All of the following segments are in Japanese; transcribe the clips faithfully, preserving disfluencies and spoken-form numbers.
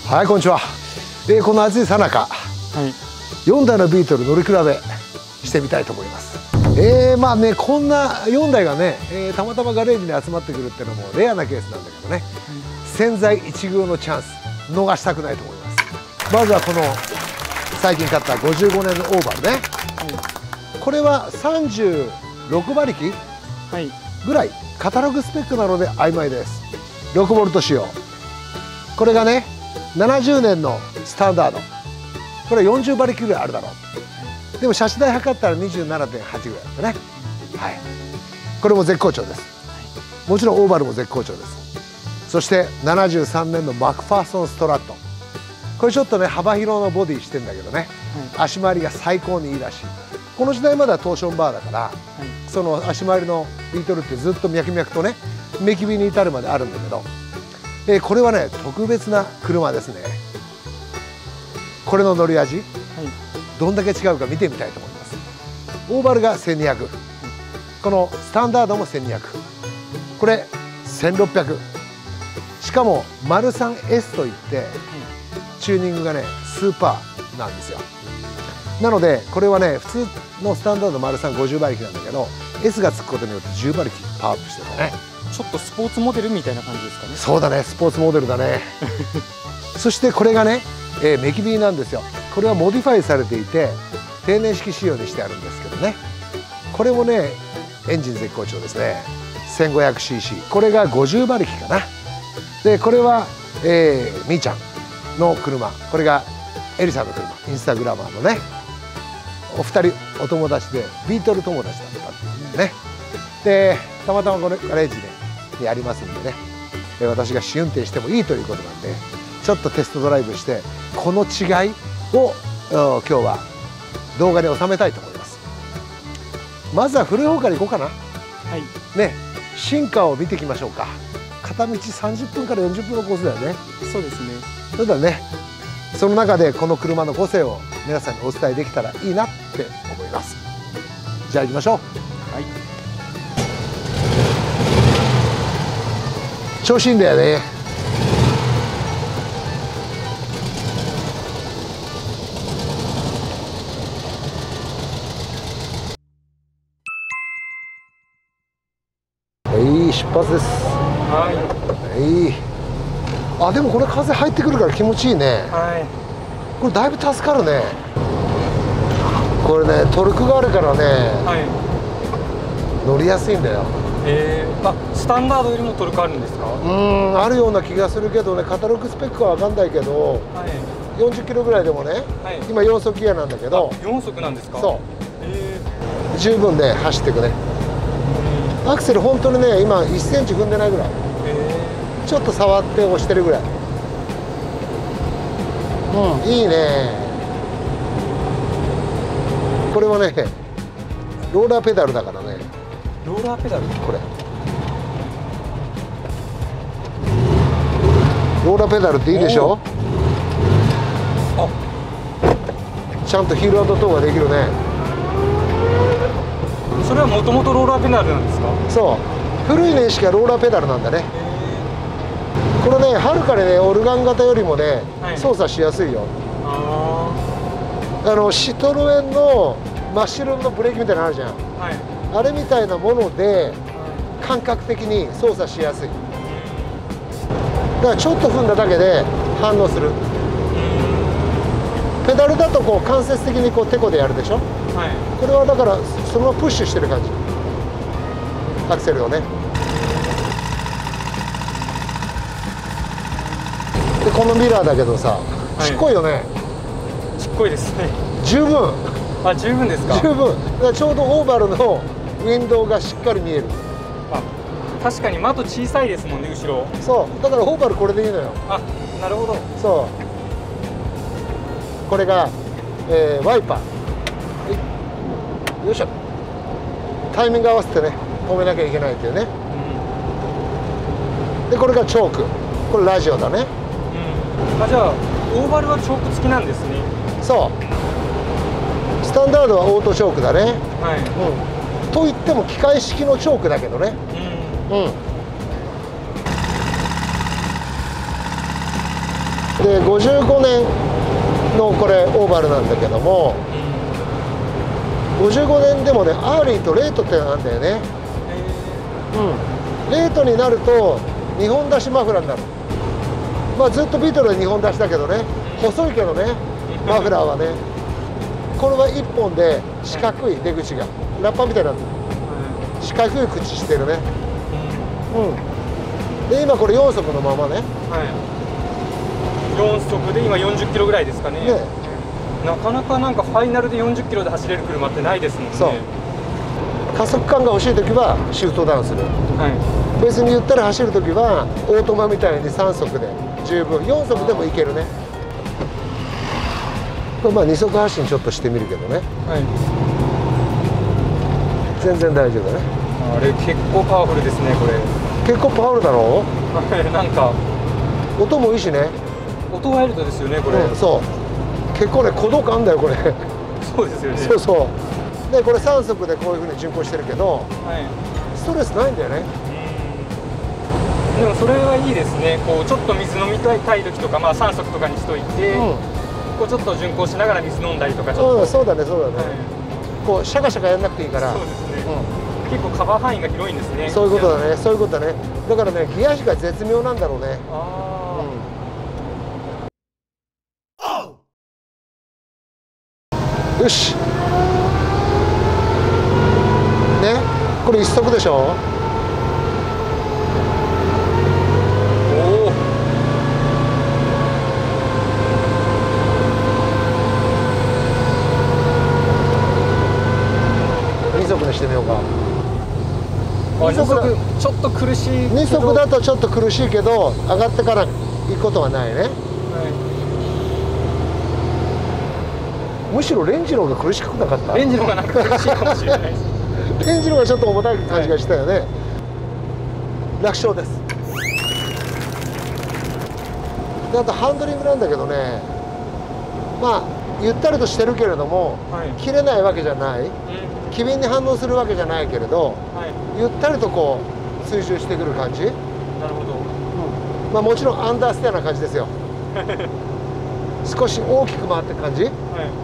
はい、こんにちは。えー、この暑いさなか、はい、よんだいのビートル乗り比べしてみたいと思います。えー、まあね、こんなよんだいがね、えー、たまたまガレージに集まってくるっていうのもレアなケースなんだけどね、うん、千載一遇のチャンス逃したくないと思います。まずはこの最近買ったごじゅうごねんのオーバルね、はい、これはさんじゅうろくばりきぐらい、カタログスペックなので曖昧です。ろくボルト仕様、これがねななじゅうねんのスタンダード、これはよんじゅうばりきぐらいあるだろう。でも車種代測ったら にじゅうななてんはち ぐらいだったね。はい、これも絶好調です。もちろんオーバルも絶好調です。そしてななじゅうさんねんのマクファーソンストラット、これちょっとね幅広のボディしてんだけどね、はい、足回りが最高にいいらしい。この時代まではトーションバーだから、はい、その足回りのビートルってずっと脈々とね目きびに至るまであるんだけど、えー、これはね特別な車ですね。これの乗り味、はい、どんだけ違うか見てみたいと思います。オーバルがせんにひゃく、はい、このスタンダードもせんにひゃく、これせんろっぴゃく、しかもマルサン エス といって、はい、チューニングがねスーパーなんですよ。なのでこれはね普通のスタンダードマルサンごじゅうばりきなんだけど エス がつくことによってじゅうばりきパワーアップしてるね。 ちょっとスポーツモデルみたいな感じですかね。 そうだね、スポーツモデルだねそしてこれがね、えー、メキビーなんですよ。これはモディファイされていて定年式仕様にしてあるんですけどね、これもねエンジン絶好調ですね。 せんごひゃくシーシー、 これがごじゅうばりきかな。でこれは、えー、みーちゃんの車、これがエリさんの車、インスタグラマーのねお二人お友達でビートル友達だったっていうね。でたまたまこのガレージでやりますんでね、私が試運転してもいいということなんでちょっとテストドライブしてこの違いを今日は動画に収めたいと思います。まずは古い方から行こうかな。はい、ね、進化を見ていきましょうか。片道さんじゅっぷんからよんじゅっぷんのコースだよね。そうですね。それだね。その中でこの車の個性を皆さんにお伝えできたらいいなって思います。じゃあ行きましょう。はい、調子いいんだよね。はい、出発です。はい、はい。あ、でもこれ風入ってくるから気持ちいいね。はい、これだいぶ助かるね。これねトルクがあるからね、はい、乗りやすいんだよ。 えー、あ、スタンダードよりもトルクあるんですか？ うん、あるような気がするけどね、カタログスペックは分かんないけど、はい、よんじゅっキロぐらいでもね、はい、今よんそくギアなんだけど。 よんそくなんですか？そう、 えー、十分ね走っていくね。アクセル本当にね今いっセンチ踏んでないぐらい、えー、ちょっと触って押してるぐらい。うん、いいね。これはねローラーペダルだからね。 ローラーペダル、 これローラーペダルっていいでしょ。あ、ちゃんとヒールアンドトーができるね。 それはもともとローラーペダルなんですか？ そう、古い年式はローラーペダルなんだね。これねはるかにねオルガン型よりもね、はい、操作しやすいよ。ああのシトロエンのマッシュルームのブレーキみたいなのあるじゃん、はい、あれみたいなもので感覚的に操作しやすい。だからちょっと踏んだだけで反応する。ペダルだとこう間接的にこうテコでやるでしょ、はい、これはだからそのままプッシュしてる感じ、アクセルをね。でこのミラーだけどさ、ちっこいよね。はい、ちっこいですね。十分。 あ、十分ですか？ 十分。だからちょうどオーバルのウィンドウがしっかり見える。 あ、確かに窓小さいですもんね後ろ。 そうだからオーバルこれでいいのよ。 あ、なるほど。そう、 これが、えー、ワイパー、はい、よいしょ。タイミング合わせてね止めなきゃいけないっていうね、うん、でこれがチョーク、これラジオだね。 うん、あ、じゃあオーバルはチョーク付きなんですね。 そう、スタンダードはオートチョークだね。はい、うん、といっても機械式のチョークだけどね。うん、うん、 でごじゅうごねんのこれオーバルなんだけども、ごじゅうごねんでもねアーリーとレートってのがあるんだよね。うん、レートになるとにほん出しマフラーになる。まあずっとビートルでにほん出しだけどね、細いけどねマフラーはね。これはいっぽんで四角い出口がラッパみたいになってる。四角い口してるね。うん。で今これよんそくのままね。 はい。よんそくで今よんじゅっキロぐらいですかね。ね、なかなかなんかファイナルでよんじゅっキロで走れる車ってないですもんね。そう。 加速感が欲しい時はシフトダウンする。はい。別にゆったり走る時はオートマみたいにさんそくで十分、よんそくでもいけるね。これまあにそく発進ちょっとしてみるけどね。はい。全然大丈夫だね。 あれ結構パワフルですねこれ。 結構パワフルだろう。 なんか音もいいしね。 音ワイルドですよねこれ。 うん、そう結構ね鼓動感あんだよこれ。 そうですよね。 そうそうでこれさんそくでこういうふうに巡航してるけど、はい、ストレスないんだよね。 でもそれはいいですね。こうちょっと水飲みたい時とか、まあ、さんそくとかにしといて、うん、こうちょっと巡航しながら水飲んだりとかちょっと、うん、 そうだねそうだね、はい、こうシャカシャカやんなくていいから。 そうですね、うん、結構カバー範囲が広いんですね。 そういうことだねそういうことだね。だからねギア比が絶妙なんだろうね。あ、うん、よしねこれ一足でしょ。にそくにしてみようか。 にそくちょっと苦しい。 にそくだとちょっと苦しいけど上がってから行くことはないね。はい、むしろレンジの方が苦しくなかった。 レンジの方がなんか苦しいかもしれないです。 レンジの方がちょっと重たい感じがしたよね。はい、楽勝です。であとハンドリングなんだけどね、まあゆったりとしてるけれども、はい、切れないわけじゃない、うん、機敏に反応するわけじゃないけれど、はい、ゆったりとこう追従してくる感じ。なるほど、 うん、まあもちろんアンダーステアな感じですよ。少し大きく回ってる感じ、はい、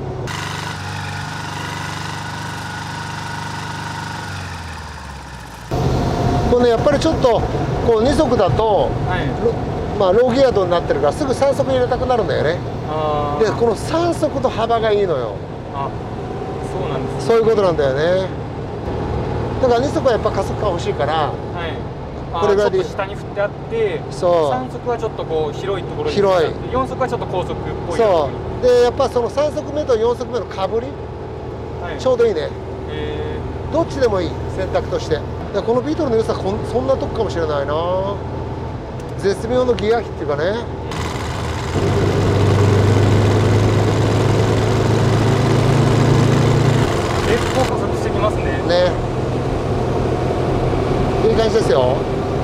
これねやっぱりちょっとこうにそくだと、はい、まあローギアドになってるからすぐさんそく入れたくなるんだよね。あでこのさんそくの幅がいいのよ。あ、 そうなんですね。 そういうことなんだよね。だからにそくはやっぱ加速感欲しいから、はい、 これぐらいでちょっと下に振ってあって、そうさんそくはちょっとこう広いところに広い、よんそくはちょっと高速っぽい。 そうでやっぱそのさんそくめとよんそくめのかぶり、はい、ちょうどいいね。どっちでもいい選択として。でこのビートルの良さこんそんなとこかもしれないな。絶妙のギア比っていうかね。 結構加速してきますね。 ね。いい感じですよ。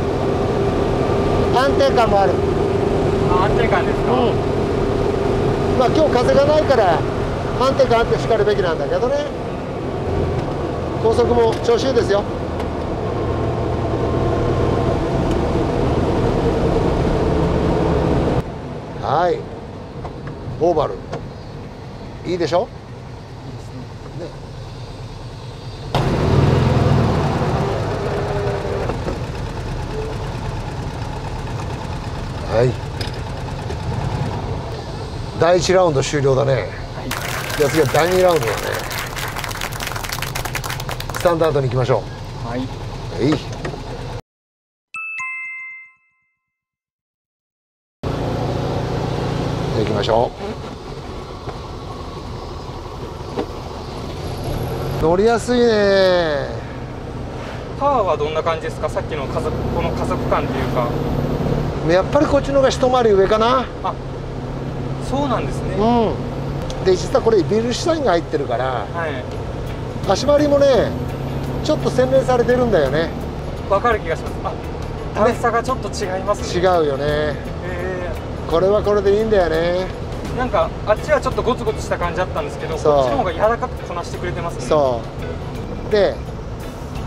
安定感もある。 あ、安定感ですか。うん、 まあ今日風がないから安定感あってしかるべきなんだけどね。高速も調子いいですよ。はい、オーバルいいでしょ。いいですね。ね。はい。だいいちラウンド終了だね。はい。じゃあ次はだいにラウンドだね。スタンダードに行きましょう。はい。はい。行きましょう。乗りやすいね。 パワーはどんな感じですか。さっきの加速、この加速感っていうか。 やっぱりこっちの方が一回り上かな。あ、 そうなんですね。 うん。で実はこれビルシュタインが入ってるから、はい、足回りもねちょっと洗練されてるんだよね。 わかる気がします。あ、段差がちょっと違いますね。 違うよね。これはこれでいいんだよね。 なんかあっちはちょっとゴツゴツした感じだったんですけど、こっちの方が柔らかくこなしてくれてますね。 そうで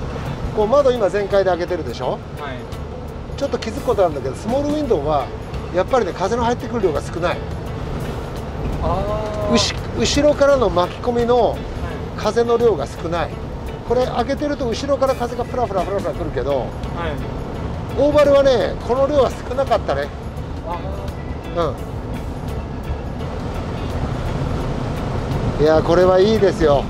こう窓今全開で開けてるでしょ、はい、ちょっと気づくことなんだけどスモールウィンドウはやっぱりね風の入ってくる量が少ない。 あ後後ろからの巻き込みの風の量が少ない。これ開けてると後ろから風がフラフラフラフラくるけど、 はい、 オーバルはねこの量は少なかったね。うん、いやこれはいいですよ、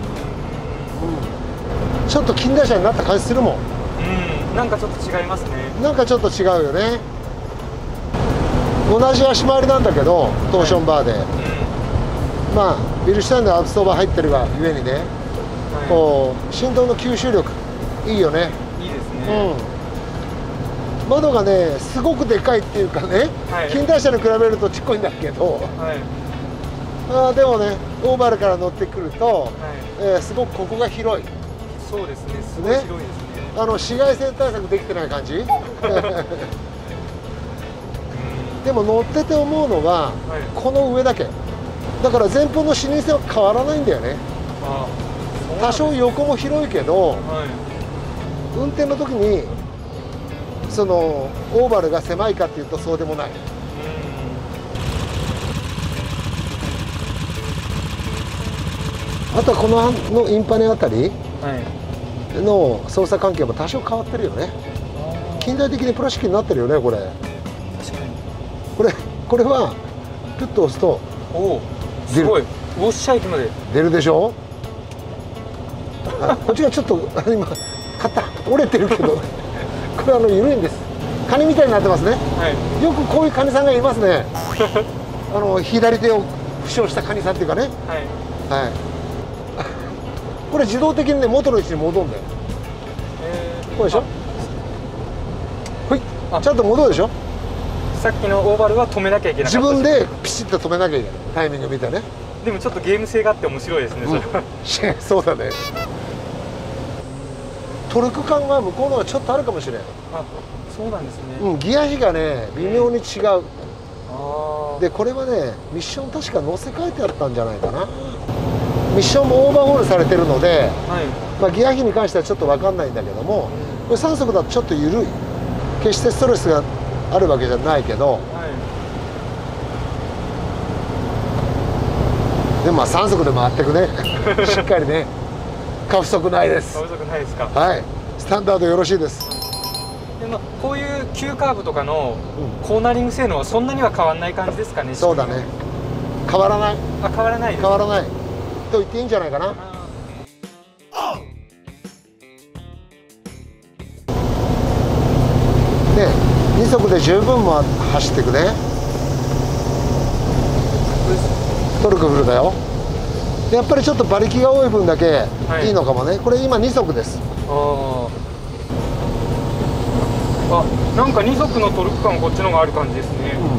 うん、ちょっと近代車になった感じするもん。 うん、なんかちょっと違いますね。 なんかちょっと違うよね。同じ足回りなんだけどトーションバーで、はい、うん、まあビルシュタインのアウトソーバー入ってるがゆえにね、はい、こう振動の吸収力いいよね。 いいですね、 うん、窓がねすごくでかいっていうかね、はい、近代車に比べるとちっこいんだけど、はい、あでもねオーバルから乗ってくると、はい、えー、すごくここが広い。 そうですね、すごい広いですね。 あの紫外線対策できてない感じでも乗ってて思うのは、はい、この上だけだから前方の視認性は変わらないんだよね。ああ、多少横も広いけど、はい、運転の時にそのオーバルが狭いかっていうとそうでもない。あとはこののインパネあたりの操作関係も多少変わってるよね。近代的にプラスチックになってるよねこれ。 確かにこれこれはピュッと押すとおおすごいウォッシャー駅まで出るでしょ。こっちがちょっと今肩折れてるけどこれあの緩いんです。カニみたいになってますね、はい、よくこういうカニさんがいますねあの左手を負傷したカニさんっていうかね、はい、はい、これ自動的にね元の位置に戻るんだよ。えー、こうでしょ。ほいちゃんと戻るでしょ。 さっきのオーバルは止めなきゃいけない。 自分でピシッと止めなきゃいけないタイミング見てね。 でもちょっとゲーム性があって面白いですね、それは、 うん、そうだね。トルク感が向こうの方がちょっとあるかもしれない。 あ、そうなんですね、 うん、ギア比がね微妙に違う、あでこれはねミッション確か載せ替えてあったんじゃないかな。ミッションもオーバーホールされてるので、はい、まあ、ギア比に関してはちょっと分かんないんだけども、これさん速だとちょっと緩い、決してストレスがあるわけじゃないけど、はい、でもまあさん速で回っていくねしっかりね。過不足ないです。 過不足ないですか。 はい、スタンダードよろしいです。 でもこういう急カーブとかのコーナリング性能はそんなには変わらない感じですかね。 そうだね、変わらない。 あ、変わらないです。 変わらないと言っていいんじゃないかな。ね、に速で十分も走っていくね。トルクフルだよ。やっぱりちょっと馬力が多い分だけいいのかもね、はい、これ今に速です。ああ、なんかに速のトルク感こっちの方がある感じですね、うん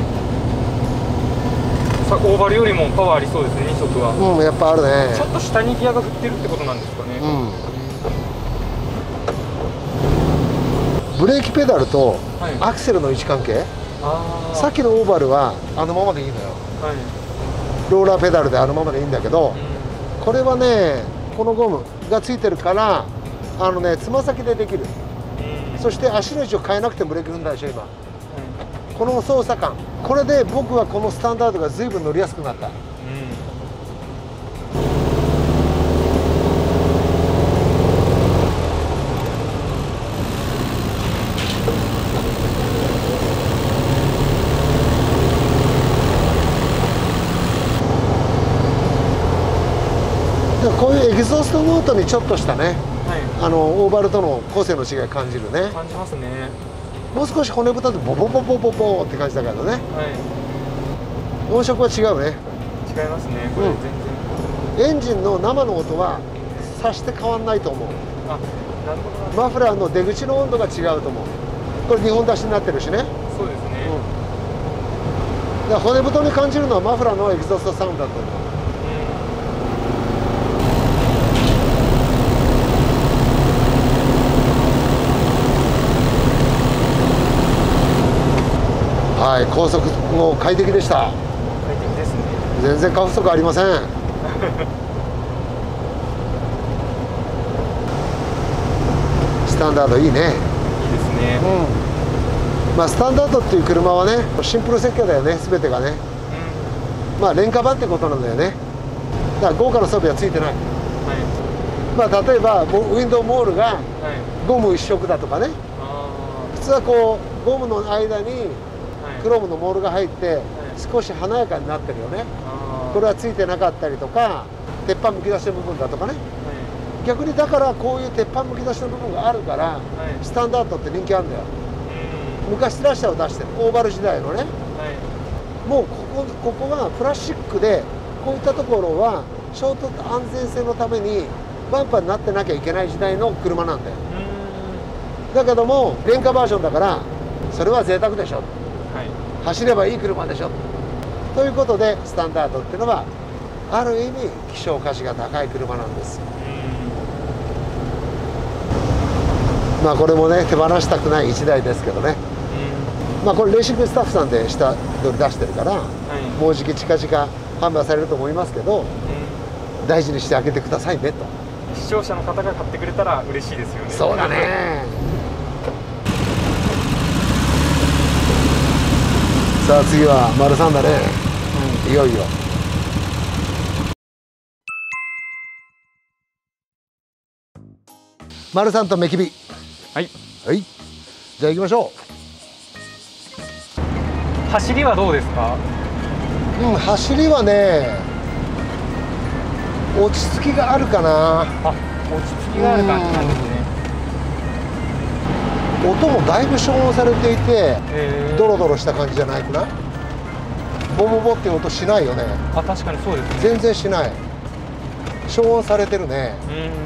、さオーバルよりもパワーありそうですね、に速は。 うん、やっぱあるね。 ちょっと下にギアが振ってるってことなんですかね、 うん、ブレーキペダルとアクセルの位置関係、はい、あさっきのオーバルはあのままでいいのよ、はい、ローラーペダルであのままでいいんだけど、うん、これはねこのゴムがついてるからあのねつま先でできる、うん、そして足の位置を変えなくてもブレーキ踏んだでしょ今、うん、この操作感、これで僕はこのスタンダードが随分乗りやすくなった、うん、こういうエキゾーストノートにちょっとしたね、はい、あのオーバルとの個性の違い感じるね。 感じますね。 もう少し骨太でボボボボボボって感じだけどね、はい、音色は違うね。 違いますねこれ、うん、 全然エンジンの生の音はさして変わんないと思う。あ、なるほど。マフラーの出口の温度が違うと思う。これにほん出しになってるしね。 そうですね、 うん、だから骨太に感じるのはマフラーのエキゾーストサウンドだと思う。はい、高速も快適でした。 快適ですね。 全然過不足ありません。スタンダードいいね。いいですね。うん。 まあスタンダードっていう車はねシンプル設計だよね、全てがね、うん、まあ廉価版ってことなんだよね。だから豪華な装備はついてない、はい、まあ例えばウィンドウモールがゴム一色だとかね、はい、普通はこうゴムの間にクロームのモールが入って少し華やかになってるよね、はい、これはついてなかったりとか、鉄板むき出しの部分だとかね、はい、逆にだからこういう鉄板むき出しの部分があるから、はい、スタンダードって人気あるんだよ。昔ラッシャーを出してるオーバル時代のね、はい、もうここ、ここがプラスチックでこういったところは衝突安全性のためにバンパーになってなきゃいけない時代の車なんだよ。だけども廉価バージョンだからそれは贅沢でしょ、はい、走ればいい車でしょということでスタンダードっていうのはある意味希少価値が高い車なんです。まあこれもね手放したくないいちだいですけどね、まあこれレーシングスタッフさんで下取り出してるから、はい、もうじき近々販売されると思いますけど、大事にしてあげてくださいねと。 視聴者の方が買ってくれたら嬉しいですよね。 そうだね。さあ次は丸さんだね、うん、いよいよ。丸さんとメキビ。はい、はい、じゃあ行きましょう。走りはどうですか？ うん、走りはね落ち着きがあるかな。あ、 落ち着きがある感じなんですね。 音もだいぶ消音されていてドロドロした感じじゃないかな。ボボボっていう音しないよね。 あ、確かにそうですね。 全然しない。消音されてるね。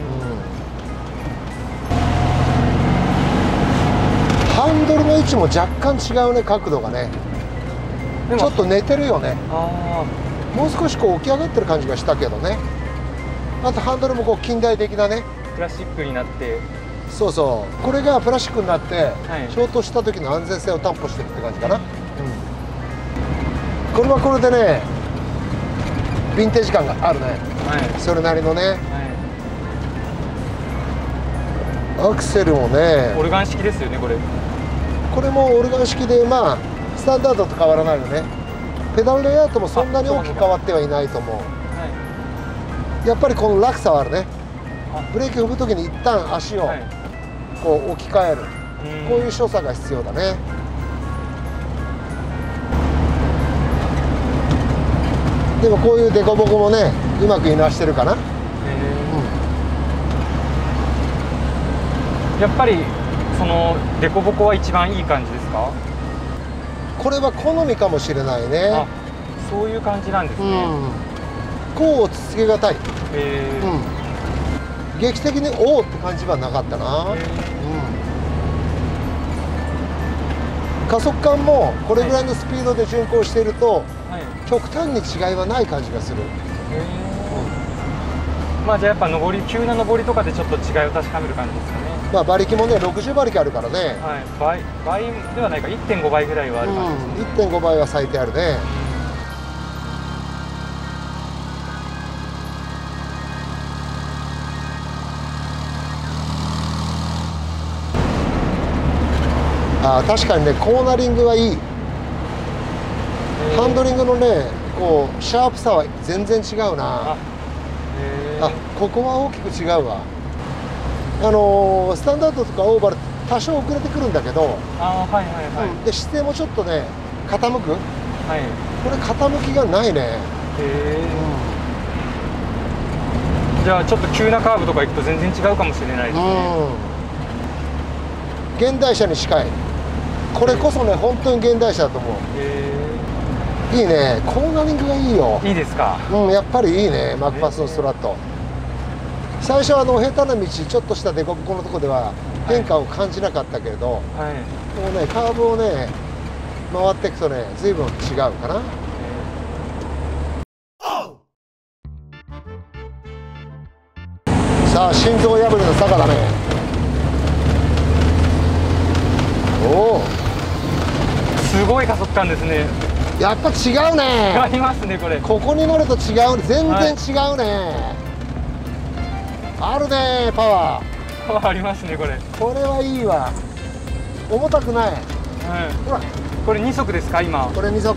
ハンドルの位置も若干違うね、角度がね。ちょっと寝てるよね。あ、もう少しこう起き上がってる感じがしたけどね。あとハンドルもこう近代的なね、 プラスチックになって、 そうそう、これがプラスチックになって、はい、衝突した時の安全性を担保してるって感じかな、うん、これはこれでねヴィンテージ感があるね、はい、それなりのね、はい、アクセルもねオルガン式ですよね。これこれもオルガン式で、まあスタンダードと変わらないよね。ペダルレイアウトもそんなに大きく変わってはいないと思う。はい、やっぱりこの落差はあるね。ブレーキ踏む時に一旦足をこう置き換える、はい、こういう所作が必要だね。でもこういう凸凹もねうまくいなしてるかな、うん、 やっぱりその凸凹は一番いい感じですか？ これは好みかもしれないね。あ、 そういう感じなんですね。うん、 こう落ち着けがたい。 へー、 うん、劇的におおって感じはなかったな、うん、加速感もこれぐらいのスピードで巡航していると、はい、極端に違いはない感じがする。へー、 うん、まあじゃあやっぱ上り急な上りとかでちょっと違いを確かめる感じですかね。 まあ馬力もねろくじゅう馬力あるからね、 はい、倍, 倍ではないか いってんご 倍ぐらいはある感じですね。 うん、いってんご 倍は最低あるね。あ、確かにねコーナリングはいい。ハンドリングのねこうシャープさは全然違うな。あ、あ、ここは大きく違うわ。あのー、スタンダードとかオーバル多少遅れてくるんだけど、あ、はいはいはい、うん、で姿勢もちょっとね傾く、はい、これ傾きがないね。へえ、 うん、じゃあちょっと急なカーブとか行くと全然違うかもしれないですね。 うん、現代車に近い。これこそね本当に現代車だと思う。へー、いいね。コーナリングがいいよ。 いいですか？うん、 やっぱりいいね。マクファーソンストラット。最初はあの平坦な道ちょっとした凸凹のところでは変化を感じなかったけれど、はい、もうねカーブをね回っていくとね随分違うかな。さあ心臓破りの坂だね。おお、 すごい加速感ですね。 やっぱ違うね。 違いますね。これここに乗ると違う、全然違うね、はい、あるねパワー。 パワーありますね。これこれはいいわ。重たくない。 はほらこれに足ですか今？ これに足。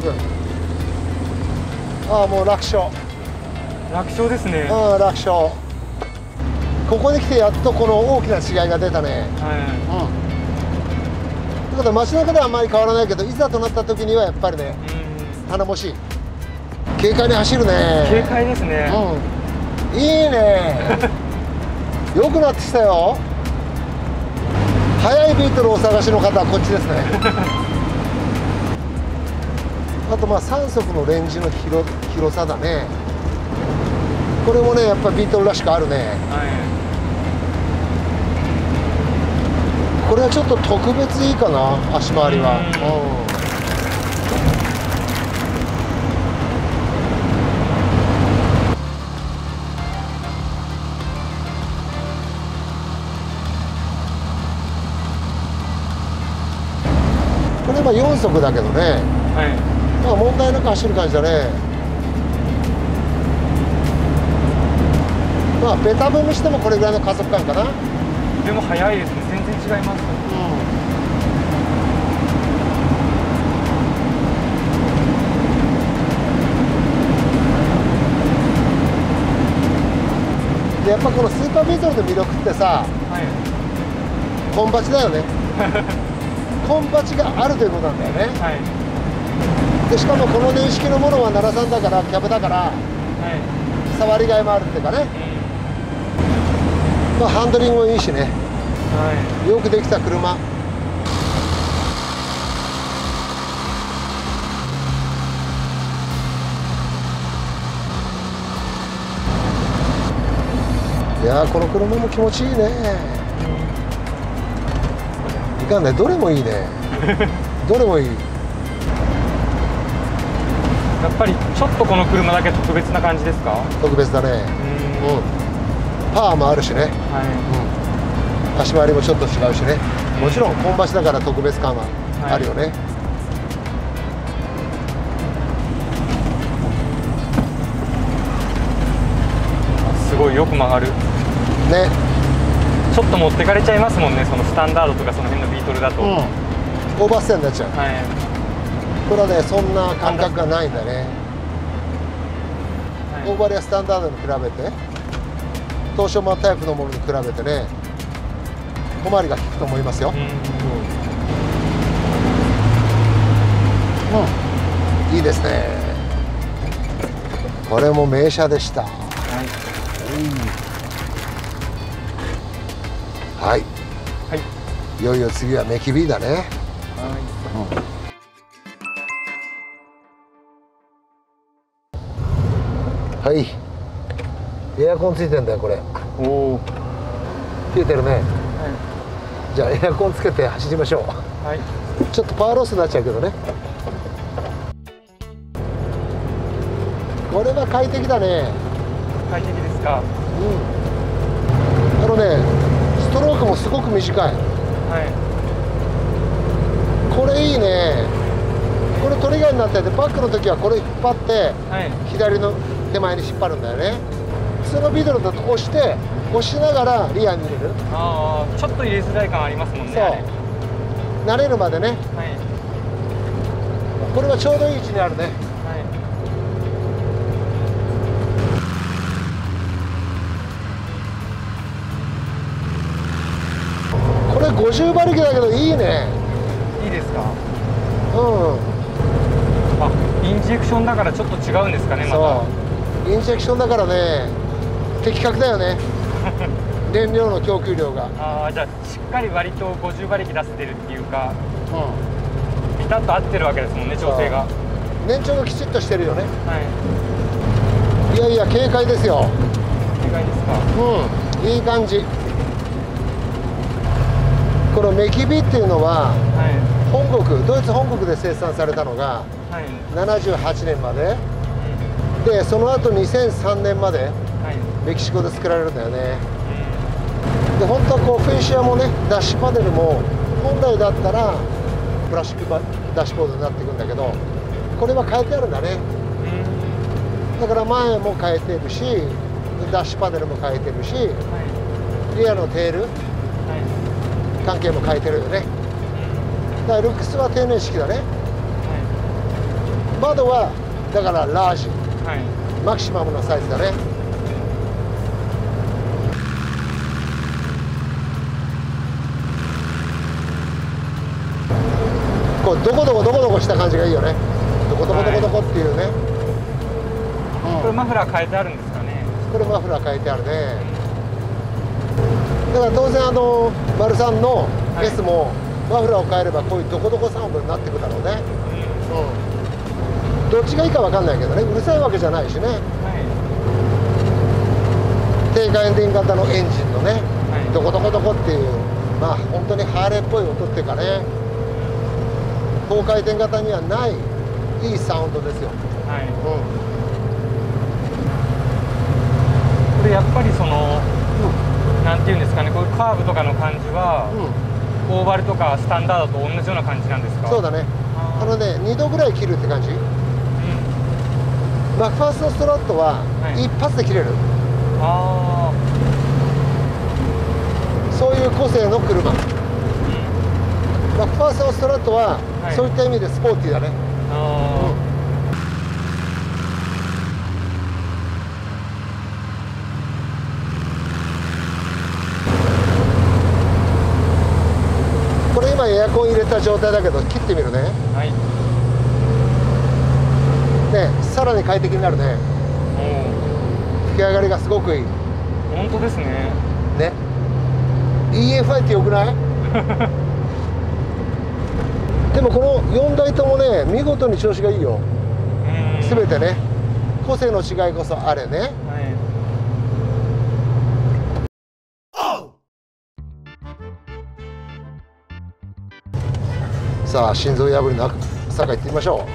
ああもう楽勝。 楽勝ですね。 ああ楽勝。ここに来てやっとこの大きな違いが出たね。はい。うん。ということは街中ではあんまり変わらないけど、いざとなった時にはやっぱりね、頼もしい。軽快に走るね。 軽快ですね。 うん。いいね。良くなってきたよ。速いビートルをお探しの方はこっちですね。あとまあさん足のレンジの 広, 広さだね。これもねやっぱりビートルらしくあるね。はい、これはちょっと特別いいかな、足回りは。これはよん足だけどね、はい、まあ問題なく走る感じだね。まあベタ踏みしてもこれぐらいの加速感かな。 でも速いですね、全然違います。 うん、でやっぱこのスーパービートルの魅力ってさ、はい、コンバチだよね。コンバチがあるということなんだよね。はい、でしかもこの年式のものはななさんだからキャブだから、はい、触りがいもあるっていうかね、うん、まあハンドリングもいいしね、はい、よくできた車。いやーこの車も気持ちいいね。いかんね、どれもいいね。どれもいい。 やっぱりちょっとこの車だけ特別な感じですか？ 特別だね。うん。パワーもあるしね。はい。うん。足回りもちょっと違うしね。もちろんコンバチだから特別感はあるよね。はい、 すごいよく曲がる。 ね。 ちょっと持ってかれちゃいますもんね、そのスタンダードとかその辺のビートルだと、うん、 オーバーステアになっちゃう、はい、これはねそんな感覚がないんだね、はい、オーバーレアスタンダードに比べてトーションマンタイプのものに比べてね小回りが利くと思いますよ。うん、うんうん、いいですね。これも名車でした。はい、うん、はい、はい、いよいよ次はメキビーだね。はい、うん、はい、エアコンついてんだよこれ。おお、冷えてるね。はい、じゃあエアコンつけて走りましょう。はい、ちょっとパワーロスになっちゃうけどね。これは快適だね。 快適ですか。うん、 あのねストロークもすごく短い。はい、これいいね。これトリガーになっててバックの時はこれ引っ張って、はい、左の手前に引っ張るんだよね。普通のビートルだと押して押しながらリアに入れる。 ああ、ちょっと入れづらい感ありますもんね。 そう慣れるまでね、はい、これはちょうどいい位置にあるね。ごじゅう馬力だけどいいね。 いいですか。 うん。 あ、インジェクションだからちょっと違うんですかね。またインジェクションだからね的確だよね。燃料の供給量が。ああ、じゃあしっかり割とごじゅう馬力出せてるっていうか、うん、ピタッと合ってるわけですもんね、調整が。 燃長がきちっとしてるよね。はい、いやいや軽快ですよ。 軽快ですか。 うん、いい感じ。このメキビっていうのは、はい、本国ドイツ本国で生産されたのが、はい、ななじゅうはちねんまで、うん、でその後にせんさんねんまで、はい、メキシコで作られるんだよね。うん、で本当はこうフェイシアもねダッシュパネルも本来だったらプラスチックダッシュボードになっていくんだけどこれは変えてあるんだね。うん、だから前も変えてるしダッシュパネルも変えてるし、はい、リアのテール関係も変えてるよね。 だからルックスは丁寧式だね、はい、窓はだからラージ、はい、マキシマムのサイズだね。こうどこどこどこどこした感じがいいよね。どこどこどこどこっていうね、はい、うん、 これマフラー変えてあるんですかね。 これマフラー変えてあるね。だから当然あの丸さんの S も、はい、マフラーを変えればこういうどこどこサウンドになってくだろうね、うん、うん、どっちがいいか分かんないけどね、うるさいわけじゃないしね、はい、低回転型のエンジンのね、はい、どこどこどこっていう、まあ本当にハーレーっぽい音っていうかね、高回転型にはないいいサウンドですよ、はい、うん、 これやっぱりその、うん、なんていうんですかね、こういうカーブとかの感じは、うん、オーバルとかスタンダードと同じような感じなんですか？ そうだね、あのねにどぐらい切るって感じ、うん、マクファーストストラットは一発で切れる、はい、あそういう個性の車、うん、マクファーストストラットは、はい、そういった意味でスポーティーだね。あ、うん、これ今エアコン入れた状態だけど切ってみるね。はい、ね、さらに快適になるね。吹き上がりがすごくいい。 本当ですね。 ね、イーエフアイ ってよくない？でもこのよんだいともね、見事に調子がいいよ。すべてね、個性の違いこそあれね。はい、さあ心臓破りの坂行ってみましょう。はい、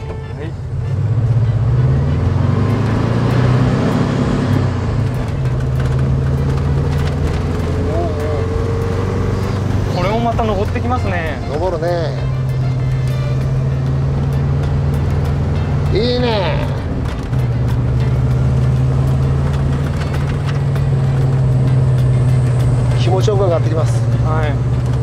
これもまた登ってきますね。 登るね。いいね。気持ちよく上がってきます。はい。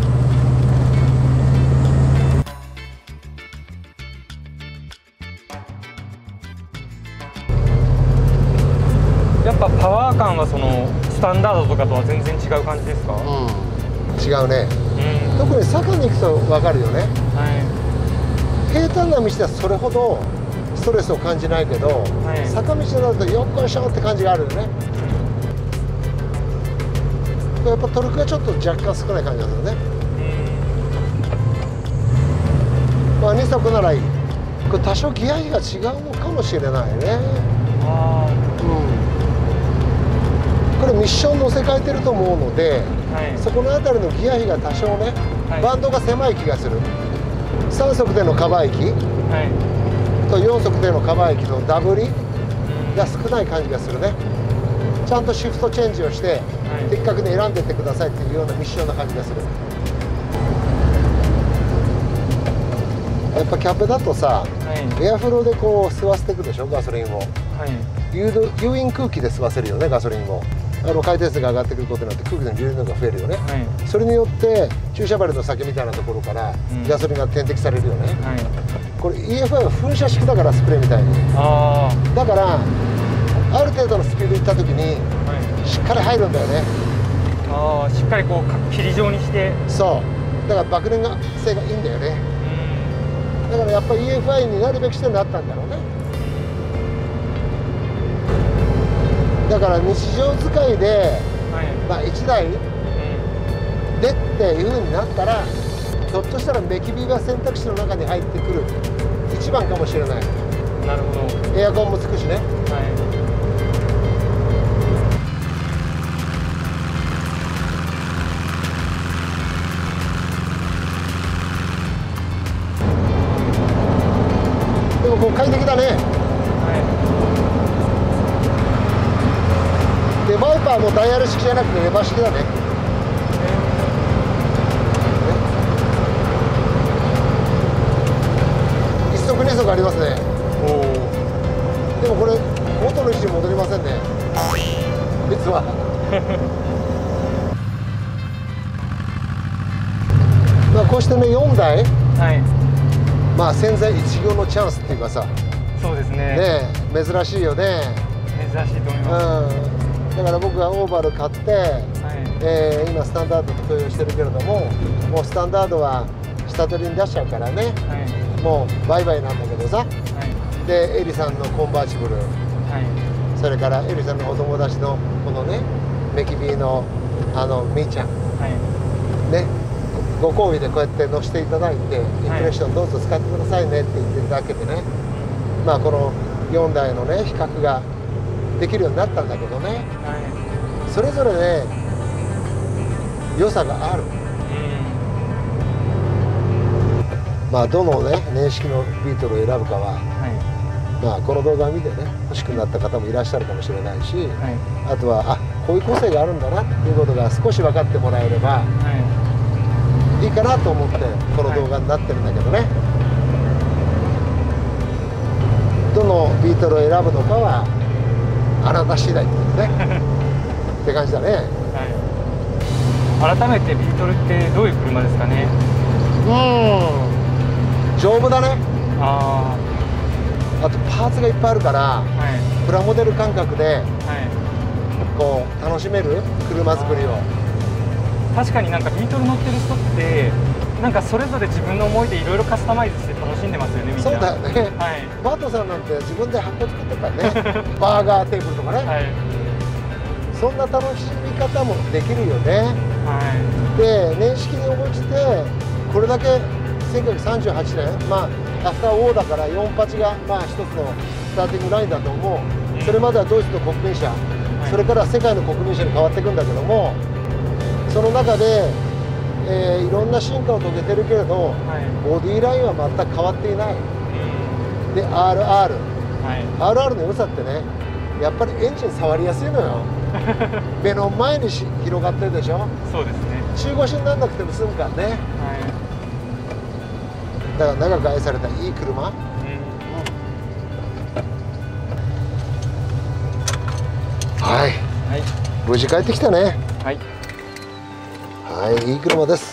やっぱパワー感はそのスタンダードとかとは全然違う感じですか？うん、 違うね。うん、特に坂に行くと分かるよね。はい。平坦な道ではそれほどストレスを感じないけど、はい、坂道になるとよっこいしょって感じがあるよね。うん、やっぱトルクがちょっと若干少ない感じがするね。うん、まあに速ならいい。これ多少ギア比が違うのかもしれないね。あ、うん、これミッション乗せ替えてると思うので、はい、そこの辺りのギア比が多少ね、はい、バンドが狭い気がする。さん速でのカバー域、はい、とよん速でのカバー域のダブりが少ない感じがするね。ちゃんとシフトチェンジをして、はい、的確に選んでってくださいっていうようなミッションな感じがする。やっぱキャブだとさ、はい、エアフローでこう吸わせていくでしょ、ガソリンを。はい、誘導誘引空気で吸わせるよね、ガソリンを。あの回転数が上がってくることによって空気の流入が増えるよね、はい、それによって注射針の先みたいなところからガソリンが点滴されるよね、はい、これ イーエフアイ は噴射式だから、スプレーみたいに。あだからある程度のスピードいった時にしっかり入るんだよね。 あしっかりこう霧状にして。そうだから爆燃が性がいいんだよね。うんだからやっぱり イーエフアイ になるべきしてなったんだろうね。だから日常使いで、はい、まあいちだいでっていう風になったら、ひょっとしたらメキビが選択肢の中に入ってくる一番かもしれない。 なるほど。 エアコンもつくしね。はい、でもこう快適だね。でワイパーもダイヤル式じゃなくてレバー式だね。一速二速ありますね。おでもこれ元の位置に戻りませんね、実は。まあこうしてねよんだいはい、 まあ千載一遇のチャンスっていうかさ、 そうですね。 ね珍しいよね。 珍しいと思います。 うん、だから僕がオーバル買って、はい、えー、今スタンダードと共有してるけれども、もうスタンダードは下取りに出しちゃうからね、はい、もうバイバイなんだけどさ、はい、でエリさんのコンバーチブル、はい、それからエリさんのお友達のこのねメキビーのあのみーちゃん、はい、ねご好意でこうやって乗せていただいて、インプレッションどうぞ使ってくださいねって言っていただけてね、まあこのよんだいのね比較ができるようになったんだけどね、はい、それぞれね良さがある。まあどのね年式のビートルを選ぶかは、はい、まあこの動画を見てね欲しくなった方もいらっしゃるかもしれないし、はい、あとはあこういう個性があるんだなっていうことが少し分かってもらえれば、はい、いいかなと思ってこの動画になってるんだけどね、はい、どのビートルを選ぶのかはあなた次第ってねって感じだね、 はい、改めてビートルってどういう車ですかね。 うん丈夫だね。 ああとパーツがいっぱいあるから、はい、プラモデル感覚で、はい、こう楽しめる車作りを。 確かになんかビートル乗ってる人ってなんかそれぞれ自分の思いでいろいろカスタマイズして楽しんでますよねみんな。 そうだよね、はい、バートさんなんて自分で箱作ってたからねバーガーテーブルとかね、はい、そんな楽しみ方もできるよね、はい、で年式に応じてこれだけせんきゅうひゃくさんじゅうはちねん、まあアフターオーだからよんじゅうはちがまあ一つのスターティングラインだと思う。それまではドイツの国民車、はい、それから世界の国民車に変わっていくんだけども、その中で、えー、いろんな進化を遂げてるけれど、はい、ボディラインは全く変わっていない。で アールアール、はい、アールアール の良さってねやっぱりエンジン触りやすいのよ目の前にし広がってるでしょ。 そうですね。 中腰にならなくても済むからね、はい、だから長く愛されたいい車、うん、はい、はい、無事帰ってきたね。はい、はい、いい車です。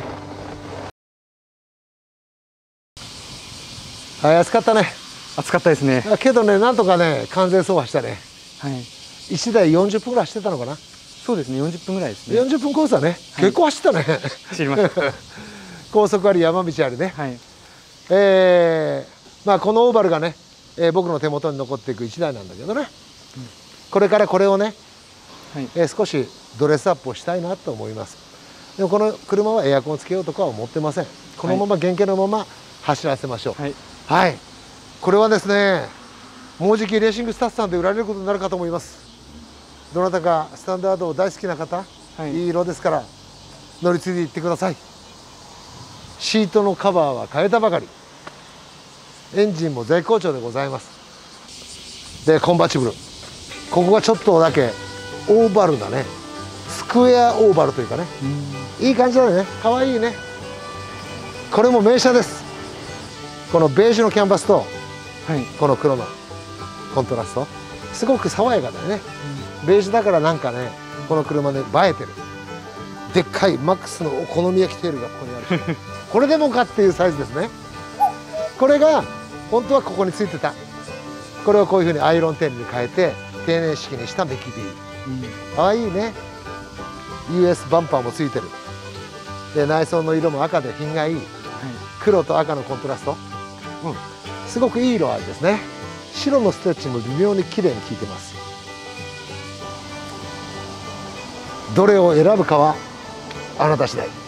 はい、暑かったね。 暑かったですね。 けどね、なんとかね、完全走破したね。 はい。 いちだいよんじゅっぷんぐらい走ってたのかな。 そうですね、よんじゅっぷんぐらいですね。 よんじゅっぷんコースだね。はい、結構走ったね。 走りました。 高速あり山道ありね。はい。えー、まあこのオーバルがね、えー、僕の手元に残っていくいちだいなんだけどね。うん、これからこれをね、はい、えー、少しドレスアップをしたいなと思います。でもこの車はエアコンをつけようとかは思ってません。このまま原型のまま走らせましょう。はい。はい、これはですね、もうじきレーシングスタッフさんで売られることになるかと思います。どなたかスタンダードを大好きな方、はい、いい色ですから乗り継いでいってください。シートのカバーは変えたばかり、エンジンも絶好調でございます。でコンバーチブル、ここがちょっとだけオーバルだね。スクエアオーバルというかね、いい感じだね。かわいいね。これも名車です。このベージュのキャンバスと、はい、この黒のコントラストすごく爽やかだよね、うん、ベージュだからなんかねこの車で映えてる。でっかいマックスのお好み焼きテールがここにあるこれでもかっていうサイズですね。これが本当はここについてた。これをこういうふうにアイロンテールに変えて定年式にしたメキビー、かわいいね。 ユーエス バンパーもついてる。で内装の色も赤で品がいい、はい、黒と赤のコントラスト、うん、すごくいい色合いですね。白のステッチも微妙に綺麗に効いてます。どれを選ぶかはあなた次第。